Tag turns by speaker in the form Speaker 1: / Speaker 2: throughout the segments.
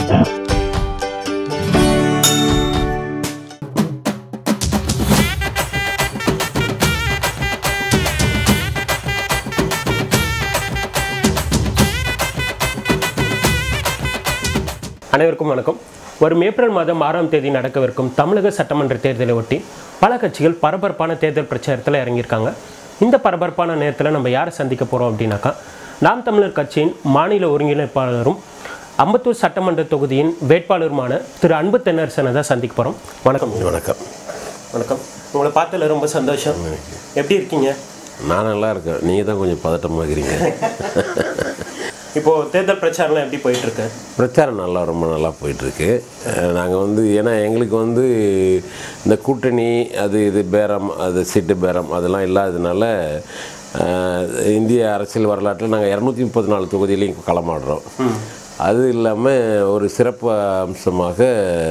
Speaker 1: அனைவருக்கும் வணக்கம். வரும் ஏப்ரல் மாதம் 6ஆம் தேதி நடக்கவிருக்கும் தமிழக சட்டமன்ற தேர்தலை ஒட்டி பல கட்சிகள் பரபரப்பான தேர்தல் பிரச்சாரத்தில் இறங்கியிருக்காங்க. இந்த பரபரப்பான நேரத்தில் நம்ம யாரை சந்திக்க போகிறோம் அப்படின்னாக்கா, நாம் தமிழர் கட்சியின் மாநில ஒருங்கிணைப்பாளரும் அம்பத்தூர் சட்டமன்ற தொகுதியின் வேட்பாளருமான திரு அன்பு தென்னரசனை தான் சந்திக்க போகிறோம். வணக்கம்.
Speaker 2: வணக்கம்.
Speaker 1: வணக்கம். உங்களை பார்த்ததில் ரொம்ப சந்தோஷம். எப்படி இருக்கீங்க?
Speaker 2: நான் நல்லா இருக்கேன். நீங்கள் தான் கொஞ்சம் பதட்டமாக இருக்கிறீங்க.
Speaker 1: இப்போது தேர்தல் பிரச்சாரம்லாம் எப்படி போயிட்டுருக்கு?
Speaker 2: பிரச்சாரம் ரொம்ப நல்லா போயிட்டுருக்கு. நாங்கள் ஏன்னா எங்களுக்கு இந்த கூட்டணி இது பேரம், அது சீட்டு பேரம் அதெல்லாம் இல்லாததுனால இந்திய அரசியல் வரலாற்றில் நாங்கள் 234 தொகுதியிலையும் களமாடுறோம். அது இல்லாமல் ஒரு சிறப்பு அம்சமாக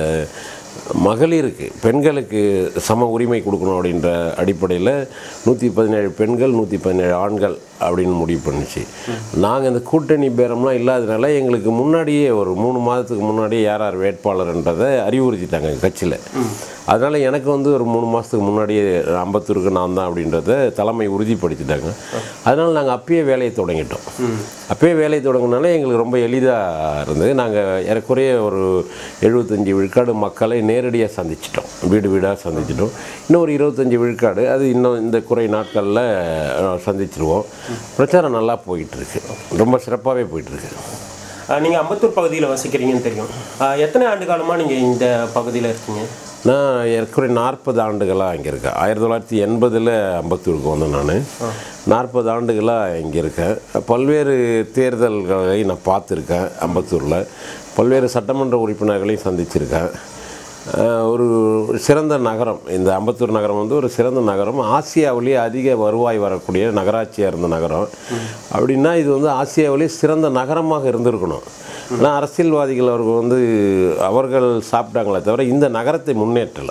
Speaker 2: மகளிருக்கு, பெண்களுக்கு சம உரிமை கொடுக்கணும் அப்படின்ற அடிப்படையில் 117 பெண்கள் 117 ஆண்கள் அப்படின்னு முடிவு பண்ணிச்சு. நாங்கள் இந்த கூட்டணி பேரம்லாம் இல்லாததுனால எங்களுக்கு முன்னாடியே ஒரு 3 மாதத்துக்கு முன்னாடியே யார் வேட்பாளர்ன்றதை அறிவுறுத்திட்டாங்க கட்சியில். அதனால் எனக்கு ஒரு 3 மாதத்துக்கு முன்னாடியே அம்பத்தூருக்கு நான் தான் அப்படின்றத தலைமை உறுதிப்படுத்திட்டாங்க. அதனால் நாங்கள் அப்பயே வேலையை தொடங்கிட்டோம். அப்பயே வேலையை தொடங்கினால எங்களுக்கு ரொம்ப எளிதாக இருந்தது. நாங்கள் ஏறக்குறைய ஒரு 75 விழுக்காடு மக்களை நேரடியாக சந்திச்சிட்டோம், வீடு வீடாக சந்திச்சிட்டோம். இன்னும் ஒரு 25 விழுக்காடு அது இன்னும் இந்த குறை நாட்களில் சந்திச்சிருவோம். பிரச்சாரம் நல்லா போயிட்டுருக்கு, ரொம்ப சிறப்பாகவே போயிட்டுருக்கு.
Speaker 1: நீங்கள் அம்பத்தூர் பகுதியில் வசிக்கிறீங்கன்னு தெரியும். எத்தனை ஆண்டு காலமாக நீங்கள் இந்த பகுதியில் இருக்கீங்க?
Speaker 2: நான் ஏற்கனவே 40 ஆண்டுகளாக இங்கே இருக்கேன். 1980 அம்பத்தூருக்கு வந்தேன். நான் 40 ஆண்டுகளாக இங்கே இருக்கேன். பல்வேறு தேர்தல்களை நான் பார்த்துருக்கேன். அம்பத்தூரில் பல்வேறு சட்டமன்ற உறுப்பினர்களையும் சந்திச்சிருக்கேன். ஒரு சிறந்த நகரம் இந்த அம்பத்தூர் நகரம் ஒரு சிறந்த நகரம். ஆசியாவிலேயே அதிக வருவாய் வரக்கூடிய நகராட்சியாக இருந்த நகரம். அப்படின்னா இது ஆசியாவிலேயே சிறந்த நகரமாக இருந்திருக்கணும். ஆனால் அரசியல்வாதிகள் அவர்கள் சாப்பிட்டாங்களே தவிர இந்த நகரத்தை முன்னேற்றலை.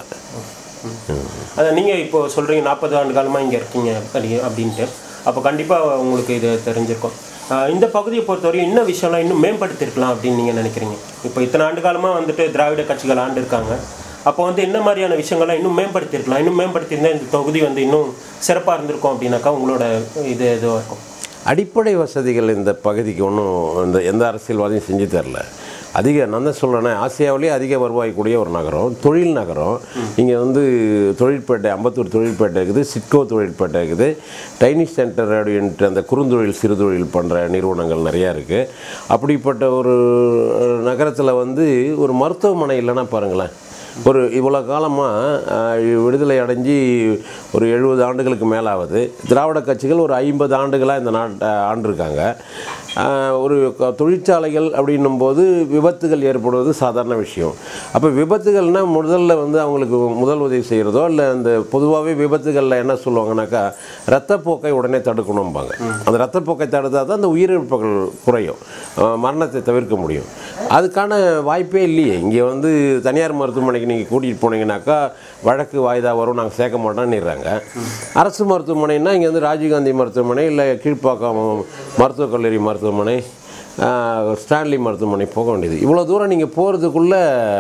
Speaker 1: அதை நீங்கள் இப்போது சொல்கிறீங்க 40 ஆண்டு காலமாக இங்கே இருக்கீங்க அப்படின்ட்டு. அப்போ கண்டிப்பாக உங்களுக்கு இது தெரிஞ்சிருக்கும். இந்த பகுதியை பொறுத்தவரையும் இன்னும் விஷயம்லாம் இன்னும் மேம்படுத்திருக்கலாம் அப்படின்னு நீங்கள் நினைக்கிறீங்க? இப்போ இத்தனை ஆண்டு காலமாக திராவிட கட்சிகள் ஆண்டு இருக்காங்க. அப்போ என்ன மாதிரியான விஷயங்கள்லாம் இன்னும் மேம்படுத்திருக்கலாம்? இன்னும் மேம்படுத்தியிருந்தால் இந்த தொகுதி இன்னும் சிறப்பாக இருந்திருக்கும் அப்படின்னாக்கா உங்களோட இது எதுவாக இருக்கும்?
Speaker 2: அடிப்படை வசதிகள் இந்த பகுதிக்கு ஒன்றும் எந்த அரசியல்வாதியும் செஞ்சு தரல. நான் தான் சொல்கிறேன்னே, ஆசியாவிலேயே அதிக வருவாய் கூடிய ஒரு நகரம், தொழில் நகரம். இங்கே தொழிற்பேட்டை, அம்பத்தூர் தொழிற்பேட்டை இருக்குது, சிட்கோ தொழிற்பேட்டை இருக்குது, டைனிஸ் சென்டர் அப்படின்ட்டு அந்த குறுந்தொழில் சிறுதொழில் பண்ணுற நிறுவனங்கள் நிறையா இருக்குது. அப்படிப்பட்ட ஒரு நகரத்தில் ஒரு மருத்துவமனை இல்லைன்னா பாருங்களேன். இவ்வளோ காலமாக விடுதலை அடைஞ்சி ஒரு 70 ஆண்டுகளுக்கு மேலாவது திராவிட கட்சிகள் ஒரு 50 ஆண்டுகளாக இந்த நாட்டை ஆண்டிருக்காங்க. ஒரு தொழிற்சாலைகள் அப்படின்னும்போது விபத்துகள் ஏற்படுவது சாதாரண விஷயம். அப்போ விபத்துகள்னால் முதல்ல அவங்களுக்கு முதல் உதவி செய்கிறதோ இல்லை அந்த பொதுவாகவே விபத்துகளில் என்ன சொல்லுவாங்கனாக்கா, இரத்தப்போக்கை உடனே தடுக்கணும்பாங்க. அந்த இரத்தப்போக்கை தடுத்தால் தான் அந்த உயிரிழப்புகள் குறையும், மரணத்தை தவிர்க்க முடியும். அதுக்கான வாய்ப்பே இல்லையே. இங்கே தனியார் மருத்துவமனைக்கு நீங்கள் கூட்டிகிட்டு போனீங்கன்னாக்கா வழக்கு வாய்தா வரும், நாங்கள் சேர்க்க மாட்டோம்னுறாங்க. அரசு மருத்துவமனைன்னா இங்கே ராஜீவ்காந்தி மருத்துவமனை இல்லை கீழ்ப்பாக்கம் மருத்துவக் கல்லூரி மருத்துவமனை, ஸ்டான்லி மருத்துவமனை போக வேண்டியது. இவ்வளோ தூரம் நீங்கள் போகிறதுக்குள்ளே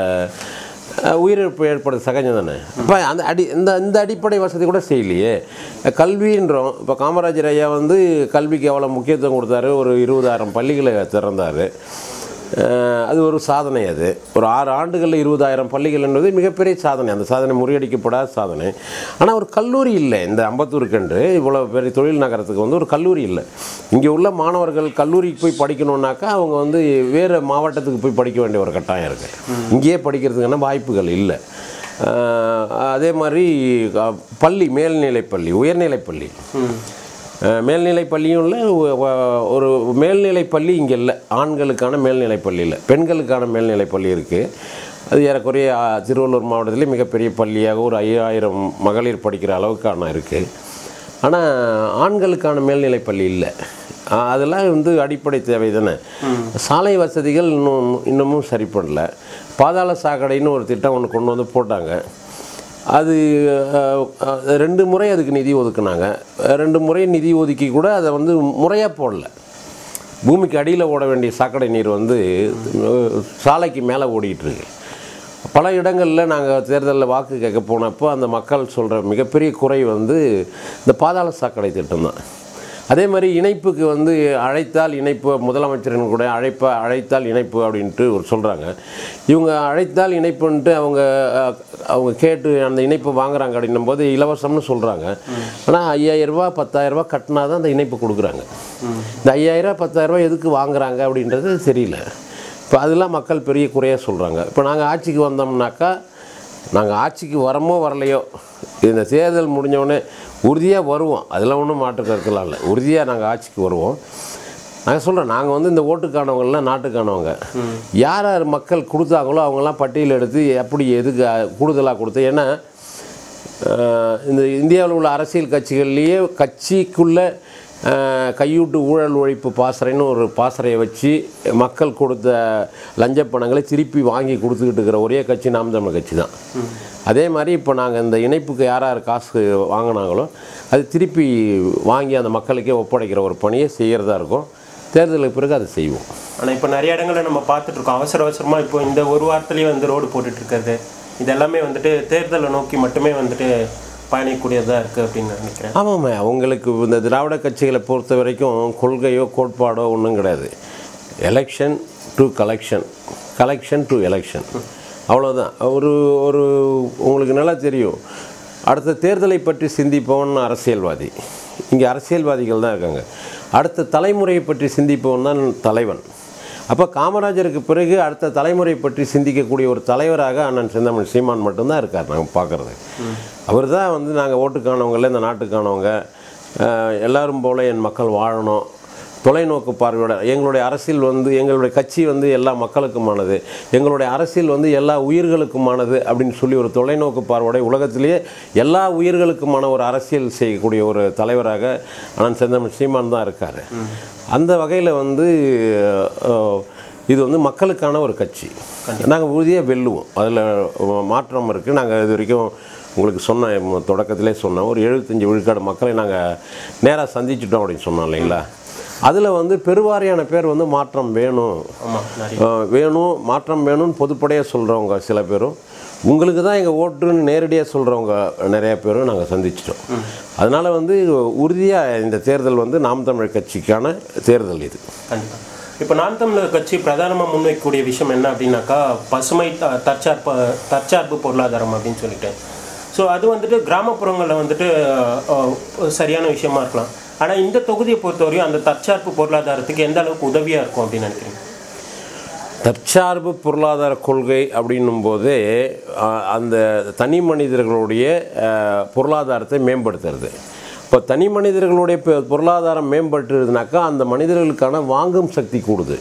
Speaker 2: உயிரிழப்பு ஏற்படுறது சகஜம் தானே. இப்போ இந்த அடிப்படை வசதி கூட செய்யலையே. கல்வின்றோம். இப்போ காமராஜர் ஐயா கல்விக்கு எவ்வளோ முக்கியத்துவம் கொடுத்தாரு, ஒரு 20,000 பள்ளிகளை திறந்தார். அது ஒரு சாதனை. அது ஒரு 6 ஆண்டுகளில் 20,000 பள்ளிகள் என்பது மிகப்பெரிய சாதனை. அந்த சாதனை முறியடிக்கப்படாத சாதனை. ஆனால் ஒரு கல்லூரி இல்லை இந்த அம்பத்தூருக்கென்று. இவ்வளோ பெரிய தொழில் நகரத்துக்கு ஒரு கல்லூரி இல்லை. இங்கே உள்ள மாணவர்கள் கல்லூரிக்கு போய் படிக்கணுன்னாக்கா அவங்க வேறு மாவட்டத்துக்கு போய் படிக்க வேண்டிய ஒரு கட்டாயம் இருக்குது. இங்கேயே படிக்கிறதுக்கான வாய்ப்புகள் இல்லை. அதே மாதிரி பள்ளி, மேல்நிலைப்பள்ளி, உயர்நிலைப்பள்ளி, மேல்நிலைப்பள்ளியும் இல்லை. ஒரு மேல்நிலைப்பள்ளி இங்கே இல்லை. ஆண்களுக்கான மேல்நிலைப்பள்ளி இல்லை, பெண்களுக்கான மேல்நிலைப்பள்ளி இருக்குது. அது ஏறக்குறைய திருவள்ளூர் மாவட்டத்திலே மிகப்பெரிய பள்ளியாக ஒரு 5000 மகளிர் படிக்கிற அளவுக்கான இருக்குது. ஆனால் ஆண்களுக்கான மேல்நிலைப்பள்ளி இல்லை. அதெல்லாம் அடிப்படை தேவை தானே. சாலை வசதிகள் இன்னமும் சரி பண்ணல. பாதாள சாக்கடைன்னு ஒரு திட்டம் ஒன்று கொண்டு போட்டாங்க. அது 2 முறை அதுக்கு நிதி ஒதுக்குனாங்க. 2 முறை நிதி ஒதுக்கி கூட அதை முறையாக போடல. பூமிக்கு அடியில் ஓட வேண்டிய சாக்கடை நீர் வந்து சாலைக்கு மேலே ஓடிக்கிட்டு இருக்கு. பல இடங்களில் நாங்கள் தேர்தலில் வாக்கு கேட்க போனப்போ அந்த மக்கள் சொல்கிற மிகப்பெரிய குறை வந்து இந்த பாதாள சாக்கடை திட்டம் தான். அதே மாதிரி இணைப்புக்கு வந்து அழைத்தால் இணைப்பு, முதலமைச்சரின் கூட அழைத்தால் இணைப்பு அப்படின்ட்டு ஒரு சொல்கிறாங்க. இவங்க அழைத்தால் இணைப்புன்ட்டு அவங்க கேட்டு அந்த இணைப்பு வாங்குறாங்க அப்படின்னும் போது இலவசம்னு சொல்கிறாங்க. ஆனால் 5000 ரூபா 10,000 ரூபா கட்டினா தான் அந்த இணைப்பு கொடுக்குறாங்க. இந்த 5000 10,000 ரூபா எதுக்கு வாங்குறாங்க அப்படின்றது தெரியல. இப்போ அதெல்லாம் மக்கள் பெரிய குறையாக சொல்கிறாங்க. இப்போ நாங்கள் ஆட்சிக்கு வந்தோம்னாக்கா, நாங்கள் ஆட்சிக்கு வரமோ வரலையோ, இந்த தேர்தல் முடிஞ்சோடனே உறுதியாக வருவோம். அதெல்லாம் ஒன்றும் மாற்று கருத்துலாம் இல்லை. உறுதியாக நாங்கள் ஆட்சிக்கு வருவோம். நாங்கள் சொல்கிறோம், நாங்கள் வந்து இந்த ஓட்டுக்கானவங்கள்லாம் நாட்டுக்கானவங்க. யார் யார் மக்கள் கொடுத்தாங்களோ அவங்கெல்லாம் பட்டியல் எடுத்து எப்படி எதுக்கு கூடுதலாக கொடுத்து, ஏன்னா இந்த இந்தியாவில் உள்ள அரசியல் கட்சிகள்லேயே கட்சிக்குள்ளே கையூட்டு ஊழல் ஒழிப்பு பாசறைன்னு ஒரு பாசறையை வச்சு மக்கள் கொடுத்த லஞ்ச பணங்களை திருப்பி வாங்கி கொடுத்துக்கிட்டு இருக்கிற ஒரே கட்சி நாம் தமிழர் கட்சி தான். அதே மாதிரி இப்போ நாங்கள் இந்த இணைப்புக்கு யார் யார் காசு வாங்கினாங்களோ அது திருப்பி வாங்கி அந்த மக்களுக்கே ஒப்படைக்கிற ஒரு பணியை செய்கிறதா இருக்கும். தேர்தலுக்கு பிறகு அதை செய்வோம்.
Speaker 1: ஆனால் இப்போ நிறைய இடங்களில் நம்ம பார்த்துட்ருக்கோம், அவசரமாக இப்போ இந்த ஒரு வாரத்துலேயே வந்து ரோடு போட்டுட்ருக்கிறது, இதெல்லாமே வந்துட்டு தேர்தலை நோக்கி மட்டுமே வந்துட்டு பயணிக்கூடியதாக இருக்குது அப்படின்னு நினைக்கிறேன்.
Speaker 2: ஆமாம்மா, அவங்களுக்கு இந்த திராவிட கட்சிகளை பொறுத்த வரைக்கும் கொள்கையோ கோட்பாடோ ஒன்றும் கிடையாது. Election to collection, collection to election, அவ்வளோதான். ஒரு உங்களுக்கு நல்லா தெரியும், அடுத்த தேர்தலை பற்றி சிந்திப்பவன் அரசியல்வாதி. இங்கே அரசியல்வாதிகள் தான் இருக்காங்க. அடுத்த தலைமுறையை பற்றி சிந்திப்பவன் தான் தலைவன். அப்போ காமராஜருக்கு பிறகு அடுத்த தலைமுறை பற்றி சிந்திக்கக்கூடிய ஒரு தலைவராக அண்ணன் செந்தமிழ் சீமான் மட்டும்தான் இருக்கார். நாங்கள் பார்க்குறது அவர் தான் வந்து நாங்கள் ஓட்டுக்கானவங்கள, இந்த நாட்டுக்கானவங்க, எல்லோரும் போல் என் மக்கள் வாழணும், தொலைநோக்கு பார்வையோட எங்களுடைய அரசியல் வந்து, எங்களுடைய கட்சி வந்து எல்லா மக்களுக்குமானது, எங்களுடைய அரசியல் வந்து எல்லா உயிர்களுக்குமானது அப்படின்னு சொல்லி ஒரு தொலைநோக்கு பார்வையோட உலகத்திலேயே எல்லா உயிர்களுக்குமான ஒரு அரசியல் செய்யக்கூடிய ஒரு தலைவராக அண்ணன் செந்தமிழ் சீமான் தான் இருக்கார். அந்த வகையில் வந்து இது வந்து மக்களுக்கான ஒரு கட்சி. நாங்கள் உறுதியாக வெல்லுவோம், அதில் மாற்றம் இருக்குது. நாங்கள் இது வரைக்கும் உங்களுக்கு சொன்னேன், தொடக்கத்திலே சொன்னோம், ஒரு 75 விழுக்காடு மக்களை நாங்கள் நேராக சந்திச்சிட்டோம் அப்படின்னு சொன்னோம் இல்லைங்களா. அதில் வந்து பெருவாரியான பேர் வந்து மாற்றம் வேணும், மாற்றம் வேணும்னு பொதுப்படையாக சொல்கிறவங்க சில பேரும், உங்களுக்கு தான் எங்கள் ஓட்டுன்னு நேரடியாக சொல்கிறவங்க நிறைய பேரும் நாங்கள் சந்திச்சிட்டோம். அதனால் வந்து உறுதியாக இந்த தேர்தல் வந்து நாம் தமிழர் கட்சிக்கான தேர்தல் இது.
Speaker 1: கண்டிப்பாக. இப்போ நாம் தமிழர் கட்சி பிரதானமாக முன்வைக்கக்கூடிய விஷயம் என்ன அப்படின்னாக்கா, பசுமை தற்சார்பு பொருளாதாரம் அப்படின்னு சொல்லிட்டு. ஸோ அது வந்துட்டு கிராமப்புறங்களில் வந்துட்டு சரியான விஷயமா இருக்கலாம். ஆனால் இந்த தொகுதியை பொறுத்தவரையும் அந்த தற்சார்பு பொருளாதாரத்துக்கு எந்த அளவுக்கு உதவியாக இருக்கும் அப்படின்னு நினைக்கிறீங்க?
Speaker 2: தற்சார்பு பொருளாதார கொள்கை அப்படின்னும் போதே அந்த தனி மனிதர்களுடைய பொருளாதாரத்தை மேம்படுத்துறது. இப்போ தனி மனிதர்களுடைய பொருளாதாரம் மேம்பட்டுருதுனாக்கா அந்த மனிதர்களுக்கான வாங்கும் சக்தி கூடுது.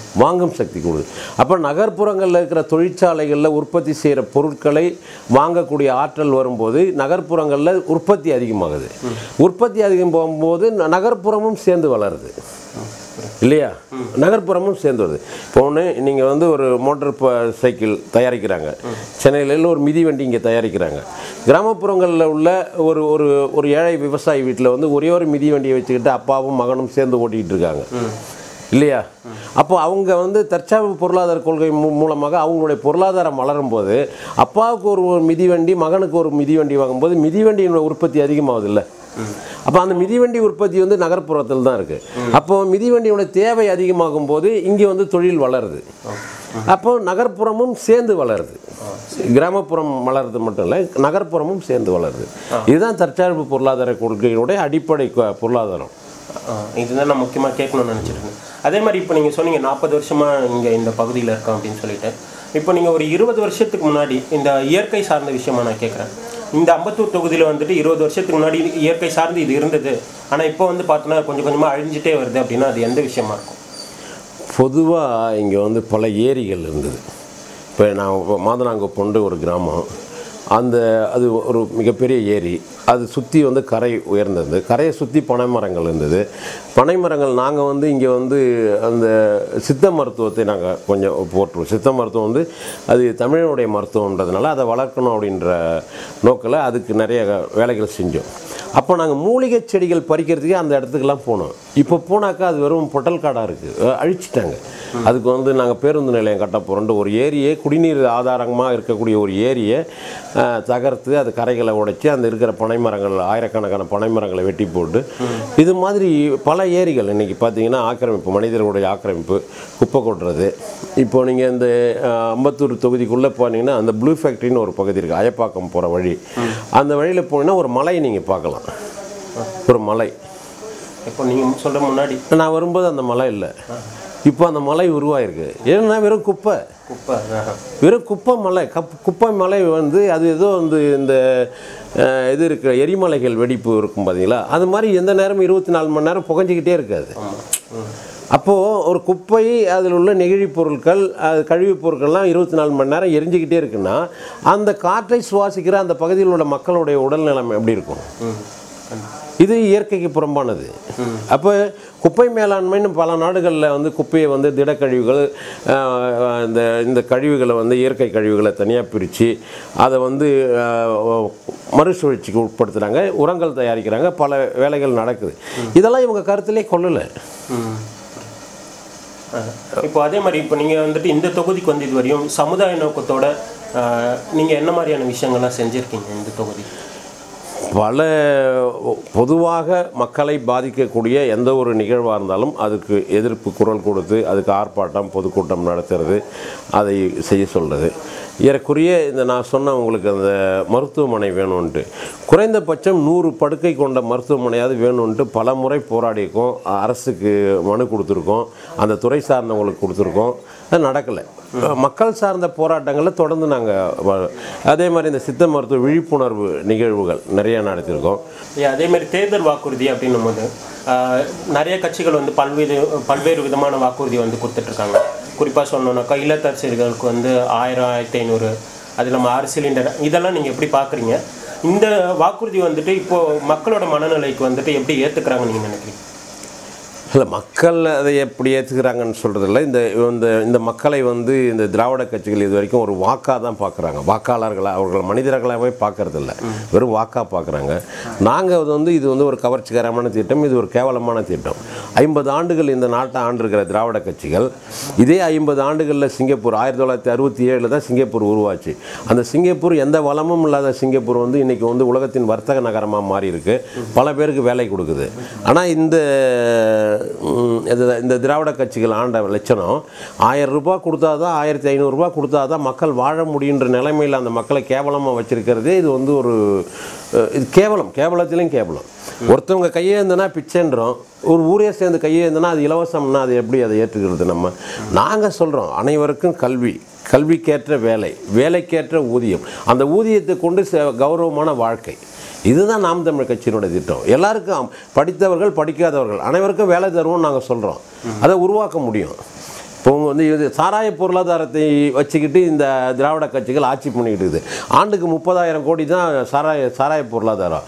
Speaker 2: அப்போ நகர்ப்புறங்களில் இருக்கிற தொழிற்சாலைகளில் உற்பத்தி செய்கிற பொருட்களை வாங்கக்கூடிய ஆற்றல் வரும்போது நகர்ப்புறங்களில் உற்பத்தி அதிகமாகுது. உற்பத்தி அதிகம் போகும்போது நகர்ப்புறமும் சேர்ந்து வளருது இல்லையா. நகர்ப்புறமும் சேர்ந்து வருது. இப்போ ஒன்று நீங்கள் வந்து ஒரு மோட்டார் சைக்கிள் தயாரிக்கிறாங்க, சென்னையில் ஒரு மிதிவண்டி இங்கே தயாரிக்கிறாங்க. கிராமப்புறங்களில் உள்ள ஒரு ஒரு ஒரு ஏழை விவசாயி வீட்டில் வந்து ஒரே ஒரு மிதிவண்டியை வச்சுக்கிட்டு அப்பாவும் மகனும் சேர்ந்து ஓட்டிகிட்டு இருக்காங்க இல்லையா. அப்போ அவங்க வந்து தற்சார்பு பொருளாதார கொள்கை மூலமாக அவங்களுடைய பொருளாதாரம் வளரும் போது அப்பாவுக்கு ஒரு மிதிவண்டி, மகனுக்கு ஒரு மிதிவண்டி வாங்கும்போது மிதிவண்டியோட உற்பத்தி அதிகமாகுது இல்லை. அப்போ அந்த மிதிவண்டி உற்பத்தி வந்து நகர்ப்புறத்தில் தான் இருக்குது. அப்போ மிதிவண்டியோட தேவை அதிகமாகும் போது இங்கே வந்து தொழில் வளருது. அப்போ நகர்ப்புறமும் சேர்ந்து வளருது. கிராமப்புறம் வளருது மட்டும் இல்லை, நகர்ப்புறமும் சேர்ந்து வளருது. இதுதான் தற்சார்பு பொருளாதார கொள்கையினுடைய அடிப்படை பொருளாதாரம்.
Speaker 1: இதுதான் நான் முக்கியமாக கேட்கணும்னு நினச்சிருக்கேன். அதே மாதிரி இப்போ நீங்கள் சொன்னீங்க 40 வருஷமாக இங்கே இந்த பகுதியில் இருக்கோம் அப்படின்னு சொல்லிட்டு. இப்போ நீங்கள் ஒரு 20 வருஷத்துக்கு முன்னாடி இந்த இயற்கை சார்ந்த விஷயமா நான் கேட்குறேன். இந்த அம்பத்தூர் தொகுதியில் வந்துட்டு 20 வருஷத்துக்கு முன்னாடி இயற்கை சார்ந்து இது இருந்தது, ஆனால் இப்போ வந்து பார்த்தோன்னா கொஞ்சம் கொஞ்சமாக அழிஞ்சிட்டே வருது அப்படின்னா அது எந்த விஷயமா இருக்கும்?
Speaker 2: பொதுவாக இங்கே வந்து பல ஏரிகள் இருந்தது. இப்போ நான் மாதனாங்குப்பம்னு ஒரு கிராமம், அது ஒரு மிகப்பெரிய ஏரி. அது சுற்றி வந்து கரை உயர்ந்தது. கரையை சுற்றி பனை மரங்கள் இருந்தது. பனை மரங்கள் நாங்கள் வந்து இங்கே வந்து அந்த சித்த மருத்துவத்தை நாங்கள் கொஞ்சம் போட்டுருவோம். சித்த மருத்துவம் வந்து அது தமிழனுடைய மருத்துவம்ன்றதுனால அதை வளர்க்கணும் அப்படின்ற நோக்கில் அதுக்கு நிறைய வேலைகள் செஞ்சோம். அப்போ நாங்கள் மூலிகை செடிகள் பறிக்கிறதுக்கே அந்த இடத்துக்கெல்லாம் போனோம். இப்போ போனாக்கா அது வெறும் பொட்டல் காடாக இருக்குது, அழிச்சிட்டாங்க. அதுக்கு வந்து நாங்கள் பேருந்து நிலையம் கட்ட போகிறோன்ட்டு ஒரு ஏரியை, குடிநீர் ஆதாரமாக இருக்கக்கூடிய ஒரு ஏரியை தகர்த்து அது கரைகளை உடைச்சி அந்த இருக்கிற பனைமரங்கள், ஆயிரக்கணக்கான பனைமரங்களை வெட்டி போட்டு இது மாதிரி பல ஏரிகள் இன்றைக்கி பார்த்தீங்கன்னா ஆக்கிரமிப்பு, மனிதர்களுடைய ஆக்கிரமிப்பு, குப்பை கொட்டுறது. இப்போ நீங்கள் இந்த அம்பத்தூர் தொகுதிக்குள்ளே போனீங்கன்னா அந்த ப்ளூ ஃபேக்ட்ரின்னு ஒரு பகுதி இருக்குது, அயப்பாக்கம் போகிற வழி. அந்த வழியில் போனீங்கன்னா ஒரு மலை நீங்கள் பார்க்கலாம், ஒரு மலை.
Speaker 1: இப்போ நீங்கள் சொல்கிற முன்னாடி
Speaker 2: நான் வரும்போது அந்த மலை இல்லை, இப்போ அந்த மலை உருவாயிருக்கு. ஏன்னா வெறும் குப்பை, வெறும் குப்பை மலை. குப்பை மலை வந்து அது ஏதோ வந்து இந்த இது இருக்கிற எரிமலைகள் வெடிப்பு இருக்கும் பார்த்தீங்களா, அது மாதிரி எந்த நேரமும் 24 மணி நேரம் புகைஞ்சிக்கிட்டே இருக்காது. அப்போது ஒரு குப்பை, அதில் உள்ள நெகிழி பொருட்கள், அது கழிவுப் பொருட்கள்லாம் 24 மணி நேரம் எரிஞ்சிக்கிட்டே இருக்குன்னா அந்த காற்றை சுவாசிக்கிற அந்த பகுதியில் உள்ள மக்களுடைய உடல் நிலைமை எப்படி இருக்கும்? இது இயற்கைக்கு புறம்பானது. அப்போ குப்பை மேலாண்மைன்னு பல நாடுகளில் வந்து குப்பையை வந்து திடக்கழிவுகள், இந்த கழிவுகளை வந்து இயற்கை கழிவுகளை தனியாக பிரித்து அதை வந்து மறுசுழற்சிக்கு உட்படுத்துகிறாங்க, உரங்கள் தயாரிக்கிறாங்க, பல வேலைகள் நடக்குது. இதெல்லாம் இவங்க கருத்திலே கொள்ளலை.
Speaker 1: இப்போ அதே மாதிரி இப்போ நீங்கள் வந்துட்டு இந்த தொகுதிக்கு வந்து இது வரையும் சமுதாய நோக்கத்தோட நீங்கள் என்ன மாதிரியான விஷயங்கள்லாம் செஞ்சுருக்கீங்க இந்த தொகுதி?
Speaker 2: பல பொதுவாக மக்களை பாதிக்கக்கூடிய எந்த ஒரு நிகழ்வாக இருந்தாலும் அதுக்கு எதிர்ப்பு குரல் கொடுத்து அதுக்கு ஆர்ப்பாட்டம், பொதுக்கூட்டம் நடத்துறது, அதை செய்ய சொல்கிறது. ஏறக்குறைய இந்த நான் சொன்ன உங்களுக்கு அந்த மருத்துவமனை வேணும்ன்ட்டு குறைந்தபட்சம் 100 படுக்கை கொண்ட மருத்துவமனையாவது வேணும்ன்ட்டு பல முறை போராடியிருக்கோம், அரசுக்கு மனு கொடுத்துருக்கோம், அந்த துறை சார்ந்தவங்களுக்கு கொடுத்துருக்கோம். அது நடக்கலை. மக்கள் சார்ந்த போராட்டங்களில் தொடர்ந்து நாங்கள் அதே மாதிரி இந்த சித்த மருத்துவ விழிப்புணர்வு நிகழ்வுகள் நிறையா நடத்தியிருக்கோம்.
Speaker 1: அதே மாதிரி தேர்தல் வாக்குறுதி அப்படின்னும் போது நிறைய கட்சிகள் வந்து பல்வேறு விதமான வாக்குறுதி வந்து கொடுத்துட்ருக்காங்க. குறிப்பாக சொல்லணுன்னாக்கா இல்லத்தரசிகளுக்கு வந்து 1000, 1500, அது இல்லாமல் 6 சிலிண்டர், இதெல்லாம் நீங்கள் எப்படி பார்க்குறீங்க? இந்த வாக்குறுதி வந்துட்டு இப்போது மக்களோட மனநிலைக்கு வந்துட்டு எப்படி ஏற்றுக்கிறாங்க நீங்கள் நினைக்கிறீங்க?
Speaker 2: இல்லை, மக்கள் அதை எப்படி ஏற்றுக்கிறாங்கன்னு சொல்கிறதில்ல. இந்த மக்களை வந்து இந்த திராவிட கட்சிகள் இது வரைக்கும் ஒரு வாக்காக தான் பார்க்குறாங்க. வாக்காளர்களாக, அவர்கள் மனிதர்களாகவே பார்க்கறதில்ல, வெறும் வாக்காக பார்க்குறாங்க. நாங்கள் இது வந்து ஒரு கவர்ச்சிகரமான திட்டம், இது ஒரு கேவலமான திட்டம். 50 ஆண்டுகள் இந்த நாட்டை ஆண்டிருக்கிற திராவிட கட்சிகள், இதே 50 ஆண்டுகளில் சிங்கப்பூர் 1967 தான் சிங்கப்பூர் உருவாச்சு. அந்த சிங்கப்பூர் எந்த வளமும் இல்லாத சிங்கப்பூர் வந்து இன்றைக்கி வந்து உலகத்தின் வர்த்தக நகரமாக மாறி இருக்கு, பல பேருக்கு வேலை கொடுக்குது. ஆனால் இந்த திராவிட கட்சிகள் ஆண்ட லட்சணம் 1000 ரூபாய் கொடுத்தா தான், 1500 ரூபாய் கொடுத்தா தான் மக்கள் வாழ முடியுன்ற நிலைமையில் அந்த மக்களை கேவலமாக வச்சுருக்கிறதே இது வந்து ஒரு இது கேவலத்திலையும் கேவலம். ஒருத்தவங்க கையேந்தனா பிச்சைன்றோம், ஒரு ஊரே சேர்ந்து கையேந்தனா அது இலவசம்னா அது எப்படி அதை ஏற்றுக்கிறது? நாங்கள் சொல்கிறோம் அனைவருக்கும் கல்வி, கல்விக்கேற்ற வேலை, வேலைக்கேற்ற ஊதியம், அந்த ஊதியத்தை கொண்டு கௌரவமான வாழ்க்கை, இதுதான் நாம் தமிழ் கட்சியினுடைய திட்டம். எல்லாருக்கும், படித்தவர்கள் படிக்காதவர்கள் அனைவருக்கும் வேலை தருவோம்னு நாங்கள் சொல்கிறோம். அதை உருவாக்க முடியும். இப்போ வந்து இது சாராய பொருளாதாரத்தை வச்சுக்கிட்டு இந்த திராவிட கட்சிகள் ஆட்சி பண்ணிக்கிட்டு இருக்குது. ஆண்டுக்கு 30,000 கோடி தான் சாராய பொருளாதாரம்.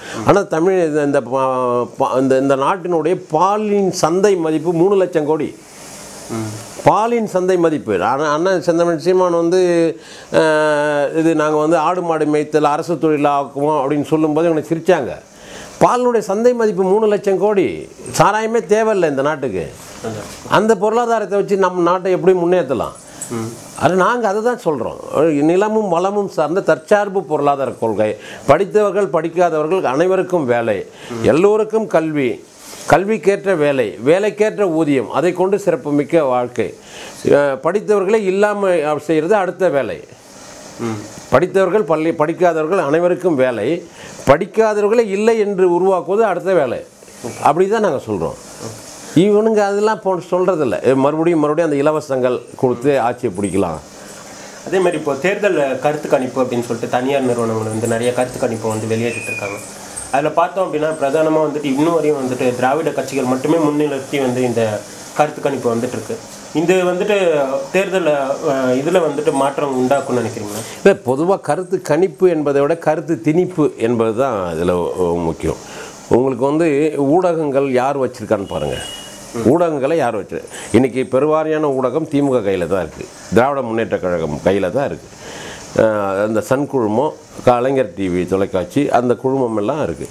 Speaker 2: ஆனால் இந்த நாட்டினுடைய பாலின் சந்தை மதிப்பு 3 லட்சம் கோடி. பாலின் சந்தை மதிப்பு. அண்ணன் செந்தமிழ் சீமான் வந்து இது நாங்கள் வந்து ஆடு மாடு மேய்த்தல் அரசு தொழிலாக்குவோம் அப்படின்னு சொல்லும்போது இவங்க சிரித்தாங்க. பாலினுடைய சந்தை மதிப்பு 3 லட்சம் கோடி. சாராயமே தேவையில்லை இந்த நாட்டுக்கு. அந்த பொருளாதாரத்தை வச்சு நம்ம நாட்டை எப்படி முன்னேற்றலாம்? அது நாங்கள் அதை தான் சொல்கிறோம். நிலமும் வளமும் சார்ந்த தற்சார்பு பொருளாதார கொள்கை, படித்தவர்கள் படிக்காதவர்கள் அனைவருக்கும் வேலை, எல்லோருக்கும் கல்வி, கல்விக்கேற்ற வேலை, வேலைக்கேற்ற ஊதியம், அதை கொண்டு சிறப்புமிக்க வாழ்க்கை, படித்தவர்களே இல்லாமல் செய்கிறது அடுத்த வேலை. படித்தவர்கள் படிக்காதவர்கள் அனைவருக்கும் வேலை, படிக்காதவர்களே இல்லை என்று உருவாக்குவது அடுத்த வேலை. அப்படி தான் நாங்கள் சொல்கிறோம். இவனுங்க அதெல்லாம் சொல்கிறதில்ல. மறுபடியும் அந்த இலவசங்கள் கொடுத்து ஆட்சியை பிடிக்கலாம்.
Speaker 1: அதே மாதிரி இப்போ தேர்தல் கருத்து கணிப்பு அப்படின்னு சொல்லிட்டு தனியார் நிறுவனங்கள் வந்து நிறைய கருத்து கணிப்பை வந்து வெளியிட்டு இருக்காங்க. அதில் பார்த்தோம் அப்படின்னா பிரதானமாக வந்துட்டு இன்னும் வரையும் வந்துட்டு திராவிட கட்சிகள் மட்டுமே முன்னிறுத்தி வந்து இந்த கருத்து கணிப்பு வந்துட்டுருக்கு. இந்த வந்துட்டு தேர்தல் இதில் வந்துட்டு மாற்றம் உண்டாக்கும்னு நினைக்கிறீங்களா?
Speaker 2: இல்லை, பொதுவாக கருத்து கணிப்பு என்பதை விட கருத்து திணிப்பு என்பது தான் இதில் முக்கியம். உங்களுக்கு வந்து ஊடகங்கள் யார் வச்சுருக்கான்னு பாருங்கள். ஊடகங்களை யார் வச்சு இன்றைக்கி பெருவாரியான ஊடகம் திமுக கையில் தான் இருக்குது, திராவிட முன்னேற்ற கழகம் கையில் தான் இருக்குது. அந்த சன் குழுமம், கலைஞர் டிவி தொலைக்காட்சி, அந்த குழுமம் எல்லாம் இருக்குது.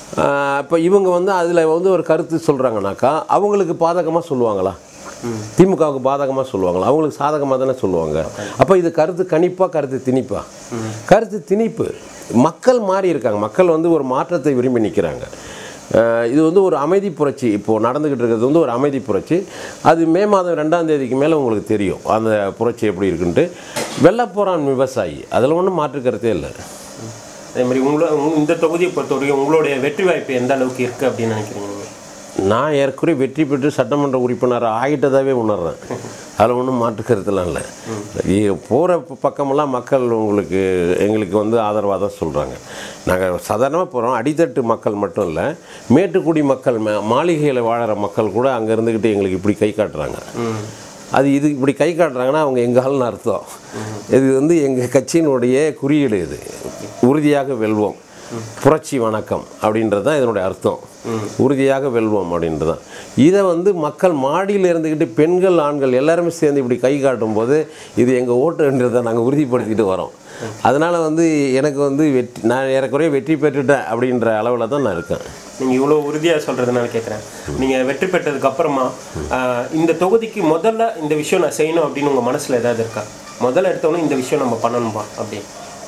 Speaker 2: இப்போ இவங்க வந்து அதில் வந்து ஒரு கருத்து சொல்கிறாங்கனாக்கா அவங்களுக்கு பாதகமாக சொல்லுவாங்களா? திமுகவுக்கு பாதகமாக சொல்லுவாங்களா? அவங்களுக்கு சாதகமாக தானே சொல்லுவாங்க. அப்போ இது கருத்து கணிப்பா கருத்து திணிப்பா? கருத்து திணிப்பு. மக்கள் மாறி இருக்காங்க. மக்கள் வந்து ஒரு மாற்றத்தை விரும்பி நிற்கிறாங்க. இது வந்து ஒரு அமைதி புரட்சி இப்போது நடந்துக்கிட்டு இருக்கிறது வந்து ஒரு அமைதி புரட்சி. அது மே மாதம் 2ஆம் தேதிக்கு மேலே உங்களுக்கு தெரியும் அந்த புரட்சி எப்படி இருக்குன்ட்டு. வெள்ள போகிறான் விவசாயி, அதில் ஒன்றும் மாற்று கருத்தே இல்லை.
Speaker 1: அதே மாதிரி இந்த தொகுதியை பொறுத்தவரைக்கும் உங்களுடைய வெற்றி வாய்ப்பு எந்த அளவுக்கு இருக்குது அப்படின்னு நினைக்கிறீங்க?
Speaker 2: நான் ஏற்கனவே வெற்றி பெற்று சட்டமன்ற உறுப்பினர் ஆகிட்டதாகவே உணர்றேன். அதில் ஒன்றும் மாற்று கருத்துலாம் இல்லை. போகிற பக்கமெல்லாம் மக்கள் எங்களுக்கு வந்து ஆதரவாக தான் சொல்கிறாங்க. நாங்கள் சாதாரணமாக போகிறோம். அடித்தட்டு மக்கள் மட்டும் இல்லை, மேட்டுக்குடி மக்கள், மாளிகையில் வாழற மக்கள் கூட அங்கே இருந்துக்கிட்டு எங்களுக்கு இப்படி கை காட்டுறாங்க. அது இது இப்படி கை காட்டுறாங்கன்னா அவங்க எங்கள் ஆள்னு அர்த்தம். இது வந்து எங்கள் கட்சியினுடைய குறியீடு. இது உறுதியாக வெல்வோம், புரட்சி வணக்கம் அப்படின்றது தான் இதனுடைய அர்த்தம். உறுதியாக வெல்வோம் அப்படின்றது தான். இதை வந்து மக்கள் மாடியில் இருந்துக்கிட்டு பெண்கள் ஆண்கள் எல்லாருமே சேர்ந்து இப்படி கை காட்டும் போது இது எங்கள் ஓட்டுன்றதை நாங்கள் உறுதிப்படுத்திட்டு வரோம். அதனால் வந்து எனக்கு வந்து நான் ஏறக்குறைய வெற்றி பெற்றுட்டேன் அப்படின்ற அளவில் தான் நான் இருக்கேன்.
Speaker 1: நீங்கள் இவ்வளோ உறுதியாக சொல்கிறதுனால கேட்குறேன். நீங்கள் வெற்றி பெற்றதுக்கு அப்புறமா இந்த தொகுதிக்கு முதல்ல இந்த விஷயம் நான் செய்யணும் அப்படின்னு உங்கள் மனசில் ஏதாவது இருக்கா? முதல்ல எடுத்தோன்னே இந்த விஷயம் நம்ம பண்ணணுமா அப்படி?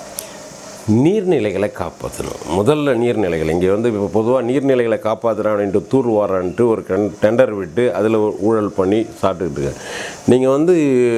Speaker 2: நீர்நிலைகளை காப்பாற்றணும். முதல்ல நீர்நிலைகள் இங்கே வந்து இப்போ பொதுவாக நீர்நிலைகளை காப்பாற்றுறோம் அப்படின்ட்டு தூர்வாரன்ட்டு ஒரு டெண்டர் விட்டு அதில் ஊழல் பண்ணி சாப்பிட்டுக்கிட்டு நீங்கள் வந்து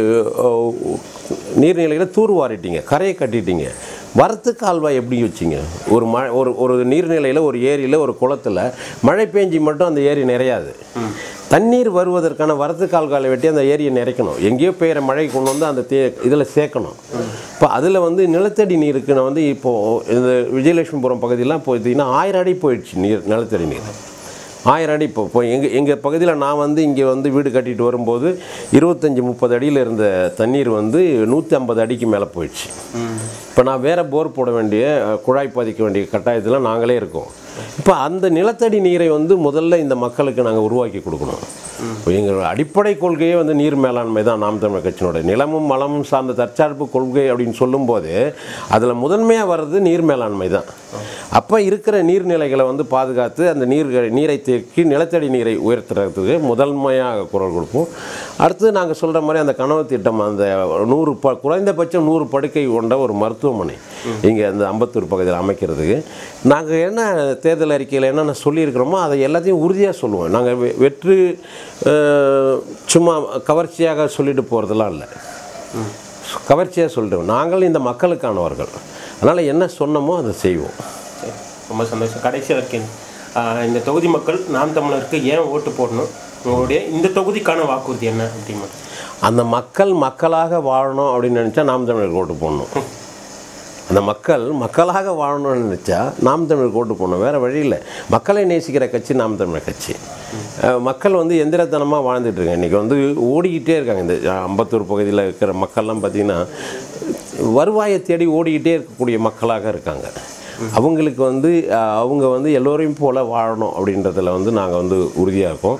Speaker 2: நீர்நிலைகளை தூர்வாரிட்டீங்க, கரையை கட்டிட்டீங்க. வரத்து கால்வாய் எப்படி வச்சிங்க? ஒரு நீர்நிலையில், ஒரு ஏரியில், ஒரு குளத்தில் மழை பெஞ்சி மட்டும் அந்த ஏரி நிறையாது. தண்ணீர் வருவதற்கான வரத்து கால்வாயை வெட்டி அந்த ஏரியை நிறைக்கணும். எங்கேயோ பெய்கிற மழை கொண்டு வந்து அந்த இதில் சேர்க்கணும். இப்போ அதில் வந்து நிலத்தடி நீருக்கு நான் வந்து இப்போது இந்த விஜயலட்சுமிபுரம் பகுதியெலாம் போயிட்டீங்கன்னா 1000 அடி போயிடுச்சு நிலத்தடி நீர். 1000 அடி. இப்போ எங்கள் பகுதியில் நான் வந்து இங்கே வந்து வீடு கட்டிட்டு வரும்போது 25-30 அடியில் இருந்த தண்ணீர் வந்து 150 அடிக்கு மேலே போயிடுச்சு. இப்போ நான் வேறு போர் போட வேண்டிய, குழாய் பதிக்க வேண்டிய கட்டாயத்தில் நாங்களே இருக்கோம். இப்போ அந்த நிலத்தடி நீரை வந்து முதல்ல இந்த மக்களுக்கு நாங்கள் உருவாக்கி கொடுக்கணும். இப்போ எங்கள் அடிப்படை கொள்கையே வந்து நீர் மேலாண்மை தான் நாம் தமிழர் கட்சியினோட. நிலமும் வளமும் சார்ந்த தற்சார்பு கொள்கை அப்படின்னு சொல்லும்போது அதில் முதன்மையாக வர்றது நீர் மேலாண்மை தான். அப்போ இருக்கிற நீர்நிலைகளை வந்து பாதுகாத்து அந்த நீரை தேக்கி நிலத்தடி நீரை உயர்த்துறதுக்கு முதன்மையாக குரல் கொடுப்போம். அடுத்து நாங்கள் சொல்கிற மாதிரி அந்த கனவு திட்டம், அந்த 100 குறைந்தபட்சம் 100 படுக்கை கொண்ட ஒரு மருத்துவமனை இங்கே அந்த அம்பத்தூர் பகுதியில் அமைக்கிறதுக்கு நாங்கள் என்ன தேர்தல் அறிக்கையில் என்னென்ன சொல்லியிருக்கிறோமோ அதை எல்லாத்தையும் உறுதியாக சொல்லுவோம். நாங்கள் வெற்று சும்மா கவர்ச்சியாக சொல்லிட்டு போகிறதெல்லாம் இல்லை. கவர்ச்சியாக சொல்லிட்டோம். நாங்கள் இந்த மக்களுக்கானவர்கள். அதனால் என்ன சொன்னமோ அதை செய்வோம்.
Speaker 1: ரொம்ப சந்தோஷம். கடைசி வரைக்கும் இந்த தொகுதி மக்கள் நாம் தமிழருக்கு ஏன் ஓட்டு போடணும், உங்களுடைய இந்த தொகுதிக்கான வாக்குறுதி என்ன அப்படின்னு?
Speaker 2: அந்த மக்களாக வாழணும் அப்படின்னு நினச்சா நாம் தமிழருக்கு ஓட்டு போடணும். அந்த மக்களாக வாழணும்னு நினச்சா நாம் தமிழருக்கு ஓட்டு போடணும். வேறு வழி இல்லை. மக்களை நேசிக்கிற கட்சி நாம் தமிழர் கட்சி. மக்கள் வந்து எந்திரத்தனமாக வாழ்ந்துட்டுருக்காங்க. இன்றைக்கி வந்து ஓடிக்கிட்டே இருக்காங்க. இந்த அம்பத்தூர் பகுதியில் இருக்கிற மக்கள்லாம் பார்த்திங்கன்னா வருவாயை தேடி ஓடிக்கிட்டே இருக்கக்கூடிய மக்களாக இருக்காங்க. அவங்களுக்கு வந்து அவங்க வந்து எல்லோரையும் போல் வாழணும் அப்படின்றதில் வந்து நாங்கள் வந்து உறுதியாக இருக்கோம்.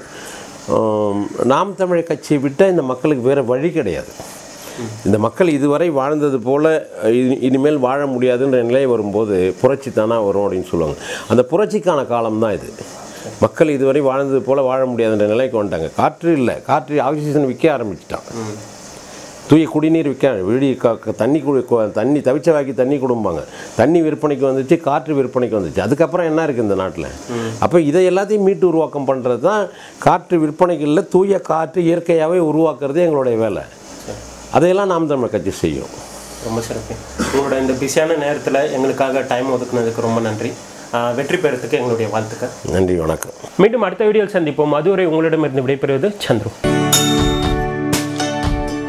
Speaker 2: நாம் தமிழர் கட்சியை விட்டால் இந்த மக்களுக்கு வேறு வழி கிடையாது. இந்த மக்கள் இதுவரை வாழ்ந்தது போல் இனிமேல் வாழ முடியாதுன்ற நிலை வரும்போது புரட்சி தானா வரும் அப்படின்னு சொல்லுவாங்க. அந்த புரட்சிக்கான காலம்தான் இது. மக்கள் இதுவரை வாழ்ந்தது போல் வாழ முடியாதுன்ற நிலைக்கு வந்துட்டாங்க. காற்று இல்லை, காற்று ஆக்சிஜன் விற்க ஆரம்பிச்சிட்டான். தூய குடிநீர் விற்க, வீடி தண்ணி தவிச்சவாக்கி தண்ணி கொடுப்பாங்க. தண்ணி விற்பனைக்கு வந்துச்சு, காற்று விற்பனைக்கு வந்துச்சு. அதுக்கப்புறம் என்ன இருக்குது இந்த நாட்டில்? அப்போ இதை எல்லாத்தையும் மீட்டு உருவாக்கம் பண்ணுறது தான் காற்று விற்பனைக்கு இல்லை, தூய காற்று இயற்கையாகவே உருவாக்குறது எங்களுடைய வேலை. அதையெல்லாம் நாம் தமிழர் கட்சி செய்யும்.
Speaker 1: ரொம்ப சிறப்பு. உங்களோட இந்த பிஸியான நேரத்தில் எங்களுக்காக டைம் ஒதுக்குனதுக்கு ரொம்ப நன்றி. வெற்றி பெறத்துக்கு எங்களுடைய வாழ்த்துக்கள்.
Speaker 2: நன்றி, வணக்கம்.
Speaker 1: மீண்டும் அடுத்த வீடியோவில் சந்திப்போம். அதுவரை உங்களிடமிருந்து விடைபெறுவது சந்துரு.